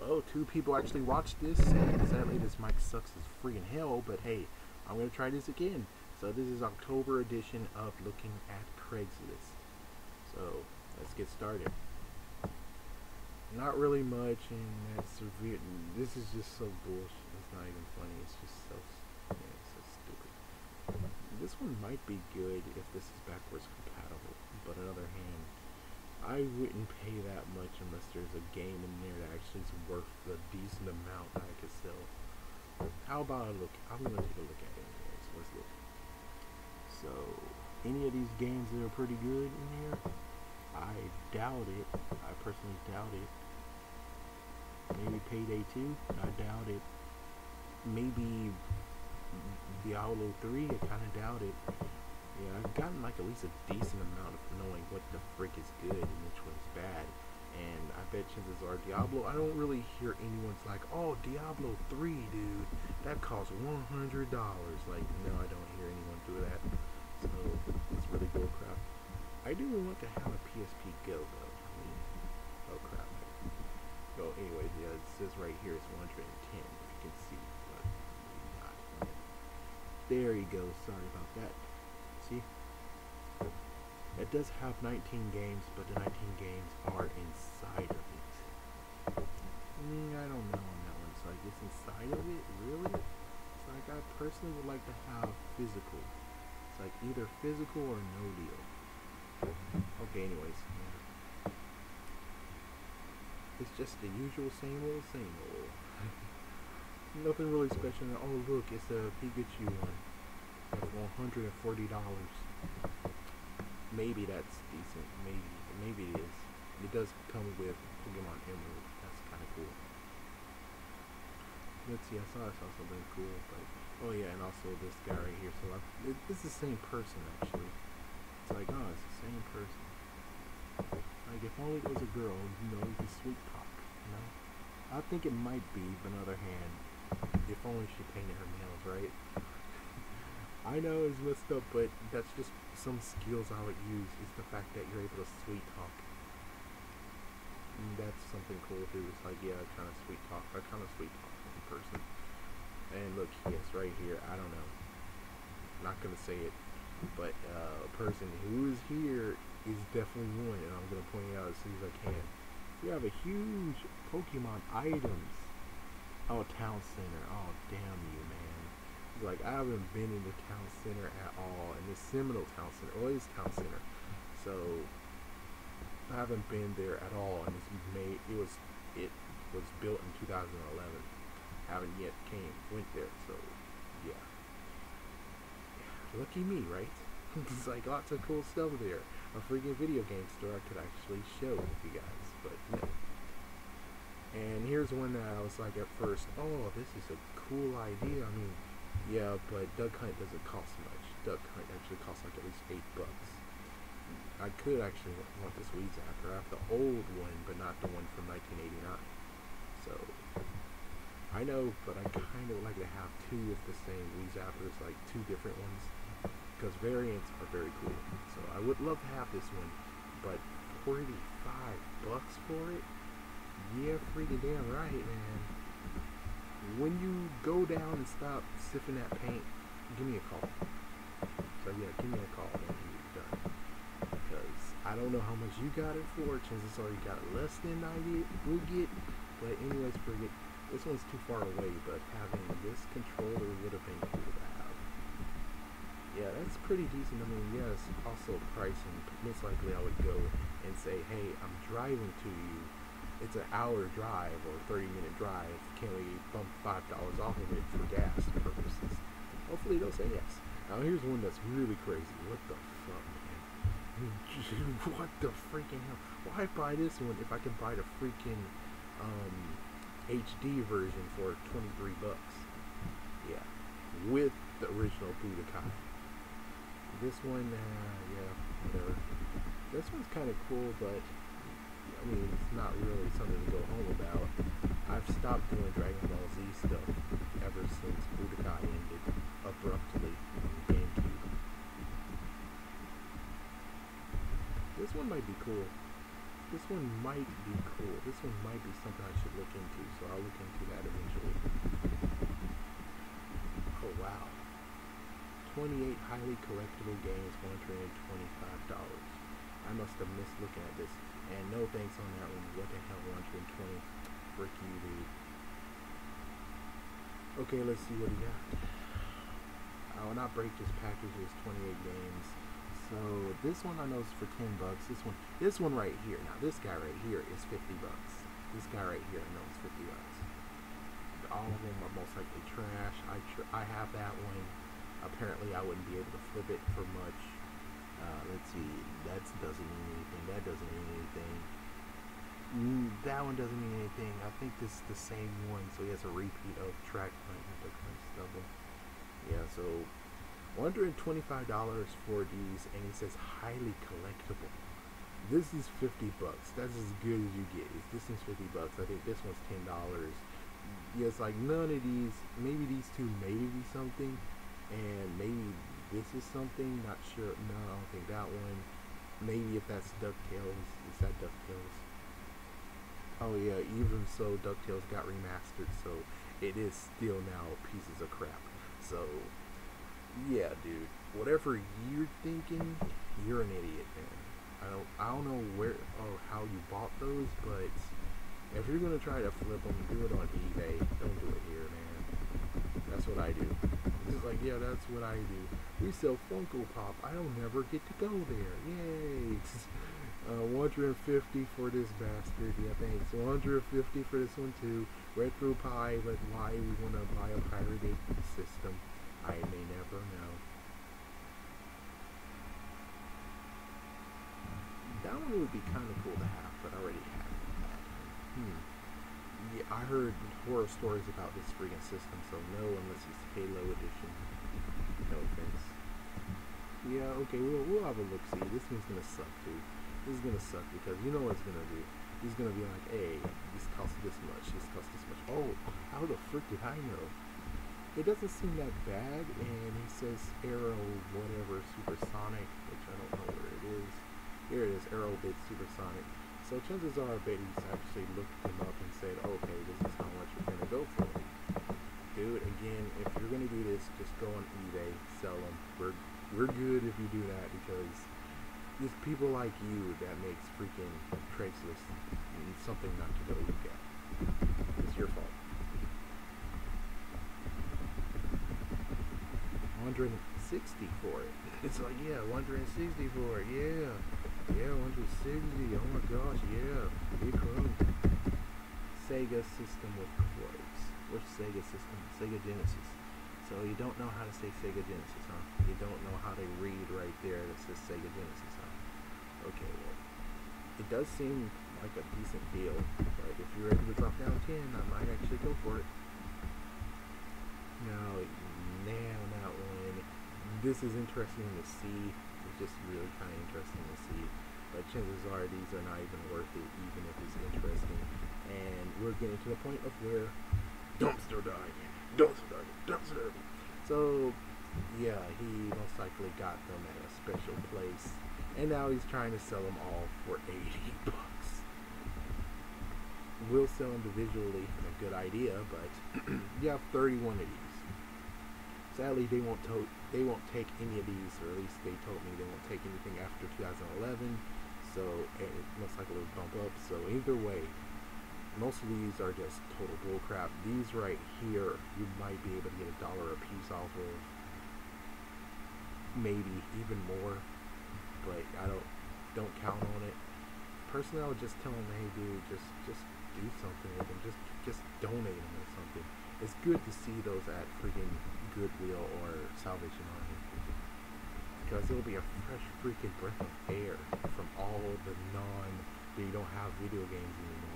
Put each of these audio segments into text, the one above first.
Oh, two people actually watched this, and sadly this mic sucks as freaking hell, but hey, I'm gonna try this again. So this is October edition of Looking at Craigslist. So let's get started. Not really much, and that's severe. This is just so bullshit. It's not even funny. It's just so, yeah, it's so stupid. This one might be good if this is backwards compatible, but on the other hand, I wouldn't pay that much unless there's a game in there that actually is worth the decent amount that I could sell. How about I look? I'm gonna take a look at it anyway. So let's look. So any of these games that are pretty good in here? I doubt it. I personally doubt it. Maybe Payday 2? I doubt it. Maybe Diablo 3? I kind of doubt it. Yeah, I've gotten like at least a decent amount of knowing what the frick is good and which one's bad. And I bet chances are Diablo, I don't really hear anyone's like, oh, Diablo 3, dude, that costs $100. Like, no, I don't hear anyone do that. So, it's really bullcrap. I do want to have a PSP Go, though. I mean, oh crap. So, anyways, yeah, it says right here it's 110, if you can see, but maybe not. There you go, sorry about that. See? It does have 19 games, but the 19 games are inside of it. I don't know on that one. It's like, it's inside of it? Really? It's like, I personally would like to have physical. It's like either physical or no deal. Okay, anyways. Yeah. It's just the usual same old, same old. Nothing really special. Oh, look, it's a Pikachu one. That's $140. Maybe that's decent. Maybe it is. It does come with Pokemon Emerald. That's kind of cool. Let's see. I saw something cool, but oh yeah, and also this guy right here. So it's the same person actually. It's like, oh, it's the same person. Like if only it was a girl, you know, you could sweet talk. You know, I think it might be, but on the other hand, if only she painted her nails right. I know it's messed up, but that's just some skills I would use, is the fact that you're able to sweet talk. And that's something cool too. It's like, yeah, I kind of sweet talk in person. And look, yes, right here, I don't know. Not gonna say it, but a person who is here is definitely one, and I'm gonna point it out as soon as I can. We have a huge Pokemon items. Oh, Town Center. Oh, damn you, man. Like, I haven't been in the town center at all, and it's Seminole Town Center, or it's Town Center, so I haven't been there at all, and it was built in 2011, haven't yet went there, so, yeah, lucky me, right? It's like lots of cool stuff there, a freaking video game store I could actually show you guys, but no. And here's one that I was like at first, oh, this is a cool idea. I mean, yeah, but Duck Hunt doesn't cost much. Duck Hunt actually costs like at least $8. I could actually want this Weed Zapper. I have the old one, but not the one from 1989. So, I know, but I kind of would like to have two of the same Weed Zappers, like two different ones, because variants are very cool. So, I would love to have this one, but $45 for it? Yeah, freaking damn right, man. When you go down and stop sipping that paint, give me a call. So yeah, give me a call when you're done. Because I don't know how much you got it for. Chances are you got less than I will get. But anyways, forget. This one's too far away, but having this controller would have been cool to have. Yeah, that's pretty decent. I mean, yes, also pricing. Most likely I would go and say, hey, I'm driving to you. It's an hour drive or 30-minute drive. Can we bump $5 off of it for gas purposes? Hopefully they'll say yes. Now here's one that's really crazy. What the fuck, man? What the freaking hell? Why buy this one if I can buy the freaking HD version for $23? Yeah, with the original Budokai. This one, yeah, whatever. This one's kind of cool, but I mean, it's not really something to go home about. I've stopped doing Dragon Ball Z stuff ever since Budokai ended abruptly on GameCube. This one might be cool. This one might be cool. This one might be something I should look into, so I'll look into that eventually. Oh wow. 28 highly collectible games, $125. I must have missed looking at this. And no thanks on that one. What the hell, 120? Frick you, dude. Okay, let's see what he got. I will not break this package. It's 28 games. So this one I know is for $10. This one right here. Now this guy right here is $50. This guy right here I know is $50. All of them are most likely trash. I have that one. Apparently I wouldn't be able to flip it for much. Let's see. That doesn't mean anything. That doesn't mean anything. That one doesn't mean anything. I think this is the same one. So he has a repeat of track. Yeah. So $125 for these, and he says highly collectible. This is $50. That's as good as you get. This one's $50. I think this one's $10. Yeah, it's like none of these. Maybe these two maybe something, and maybe this is something. Not sure. No, I don't think that one. Maybe if that's DuckTales. Is that DuckTales? Oh yeah. Even so, DuckTales got remastered, so it is still now pieces of crap. So yeah, dude. Whatever you're thinking, you're an idiot, man. I don't know where or how you bought those, but if you're gonna try to flip them, do it on eBay. Don't do it here, man. That's what I do. It's like, yeah, that's what I do. We sell Funko Pop. I don't never get to go there. Yay! 150 for this bastard. Yeah, thanks. 150 for this one too. RetroPie, but why we wanna buy a pirated system, I may never know. That one would be kind of cool to have, but I already have that. Yeah, I heard horror stories about this freaking system, so no, unless it's Halo Edition. No offense. Yeah, okay, we'll have a look-see. This one's gonna suck, dude. This is gonna suck because you know what it's gonna do. He's gonna be like, hey, this costs this much, this costs this much. Oh, how the frick did I know? It doesn't seem that bad, and he says Arrow whatever Supersonic, which I don't know where it is. Here it is, Arrowbit Supersonic. So chances are, I bet he's actually looked him up and said, okay, this is how much you're gonna go for. Dude, again, if you're gonna do this, just go on eBay, sell them. We're good if you do that, because it's people like you that makes freaking Craigslist something not to go look at. It's your fault. 160 for it. It's like, yeah, 160 for it. Yeah, 160. Oh my gosh, yeah, big crow. Sega system with quotes. Which Sega system? Sega Genesis. So you don't know how to say Sega Genesis, huh? You don't know how to read right there that says Sega Genesis, huh? Okay, well, it does seem like a decent deal, but if you're able to drop down 10, I might actually go for it. Now that one, this is interesting to see. It's just really kind of interesting to see, but chances are these are not even worth it, even if it's interesting. And we're getting to the point of where dumpster diving. So yeah, he most likely got them at a special place, and now he's trying to sell them all for $80. We'll sell them individually, a good idea, but you have 31 of these. Sadly, they won't take any of these, or at least they told me they won't take anything after 2011. So it most likely will bump up. So either way, most of these are just total bullcrap. These right here, you might be able to get $1 a piece off of, maybe even more, but I don't count on it. Personally, I would just tell them, hey dude, just do something with them, just donate them or something. It's good to see those at freaking Goodwill or Salvation Army, because it'll be a fresh freaking breath of air from all the they don't have video games anymore.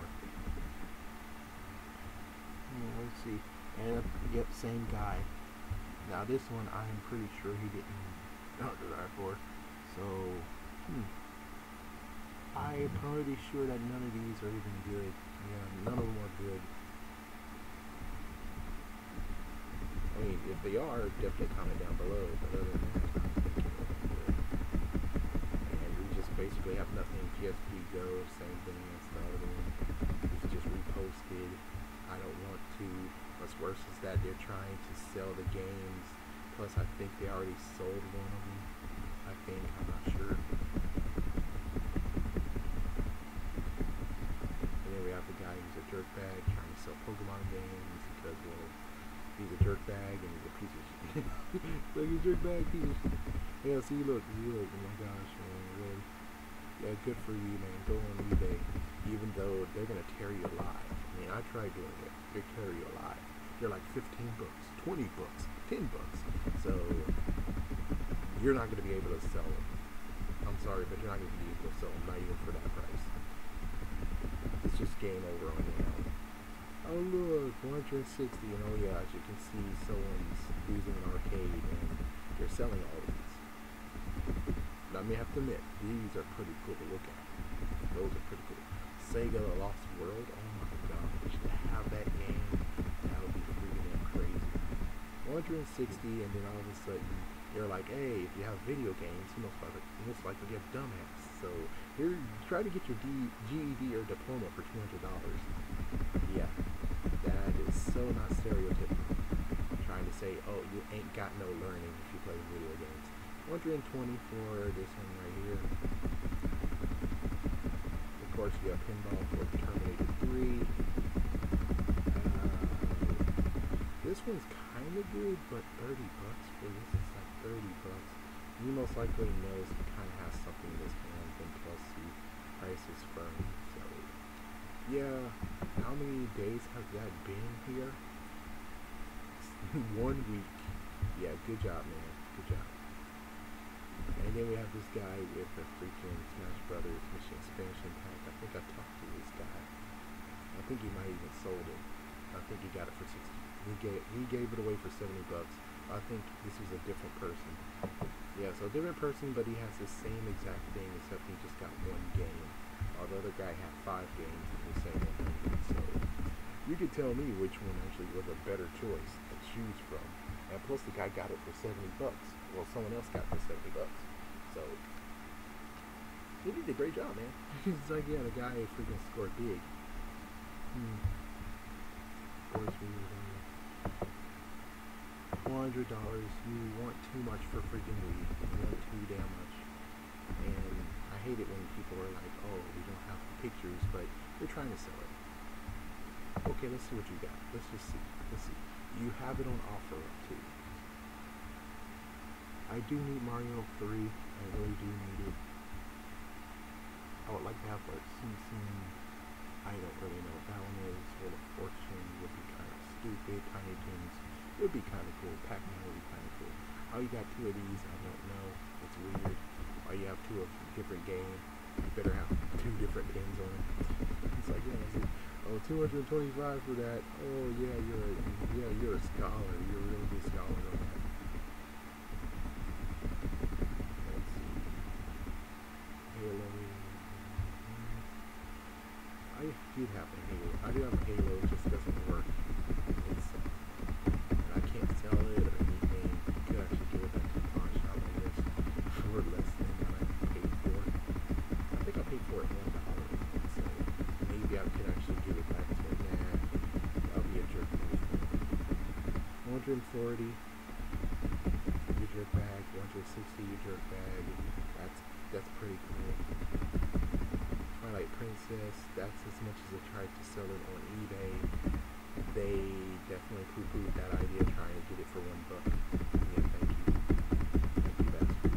Let's see. And yep, same guy. Now this one I am pretty sure he didn't die for. So I'm pretty sure that none of these are even good. Yeah, none of them are good. I mean, if they are, definitely comment down below. But other than that, I don't think they're good. And we just basically basically have nothing. PSP Go, same thing as the other one. It's just reposted. I don't want to. What's worse is that they're trying to sell the games. Plus, I think they already sold one of them. I think, I'm not sure. And then we have the guy who's a dirtbag trying to sell Pokemon games because, well, he's a dirtbag and he's a piece of shit. Like a dirtbag piece of shit. Yeah, see, look, oh my gosh, man, really. Yeah, good for you, man. Go on eBay, even though they're gonna tear you alive. I mean, I tried doing it. They tear you alive. They're like 15 bucks, 20 bucks, 10 bucks. So you're not gonna be able to sell them. I'm sorry, but you're not gonna be able to sell them, not even for that price. It's just game over on you now. Oh look, 160, and oh yeah, as you can see, someone's using an arcade and they're selling all of these. Now, I may have to admit, these are pretty cool to look at. Those are pretty cool. Sega The Lost World, oh my gosh, to have that game, that would be freaking crazy. 160, and then all of a sudden, you're like, hey, if you have video games, you most likely get dumbass. So, here, try to get your GED or diploma for $200. Yeah, that is so not stereotypical. Trying to say, oh, you ain't got no learning if you play video games. 120 for this one right here. Of course, you have pinball for Terminator 3. This one's kind of good, but 30 bucks for this is like 30 bucks. You most likely know it kind of has something in this hand, and plus the price is firm. So, yeah, how many days has that been here? 1 week. Yeah, good job, man. Good job. And then we have this guy with the freaking Smash Brothers Mission Expansion Pack. I think I talked to this guy. I think he might even sold it. I think he got it for 60. He gave it away for 70 bucks. I think this was a different person. Yeah, so a different person, but he has the same exact thing, except he just got 1 game. While the other guy had 5 games in the same 100. So you could tell me which one actually was a better choice to choose from. And plus the guy got it for 70 bucks. Well, someone else got it for 70 bucks. So he did a great job, man. It's like, yeah, the guy freaking scored big. Force me $100. You want too much for freaking Wii. You want too damn much. And I hate it when people are like, oh, we don't have pictures, but they're trying to sell it. Okay, let's see what you got. Let's just see. Let's see. You have it on offer too. I do need Mario 3. I really do need it. I would like to have like some I don't really know what that one is. Wheel of Fortune would be kind of stupid. Tiny Toons would be kind of cool. Pac-Man would be kind of cool. How you got 2 of these, I don't know. It's weird. Why you have 2 of different games. You better have 2 different games on it. It's like, yeah, that's it. Oh, 225 for that. Oh yeah, you're a scholar. You're a really good scholar on that. Let's see. Halo. I did have a Halo. I do have a Halo. It just doesn't work. It's I can't sell it or anything. You could actually give it back to the pawn shop, I guess, for less than what I paid for it. I think I paid for it $1. So maybe I could actually give it back to it. Nah, I'll be a jerk. 140. Your jerk bag. 160. Your jerk bag. That's pretty cool. Twilight Princess. That's as much as I tried to sell it on eBay. They definitely poo-pooed that idea, trying to get it for $1. Yeah, thank you. Thank you, bastard.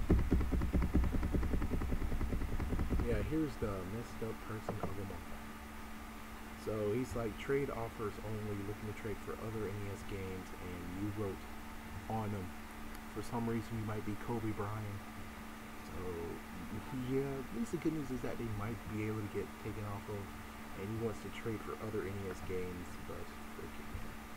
Yeah, here's the messed up person of them all. So he's like, trade offers only, looking to trade for other NES games, and you wrote on them. For some reason, you might be Kobe Bryant. So, yeah, at least the good news is that they might be able to get taken off of, and he wants to trade for other NES games, but freaking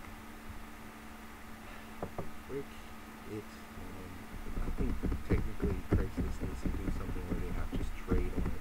frick it. I think technically Craigslist needs to do something where they have just trade on it.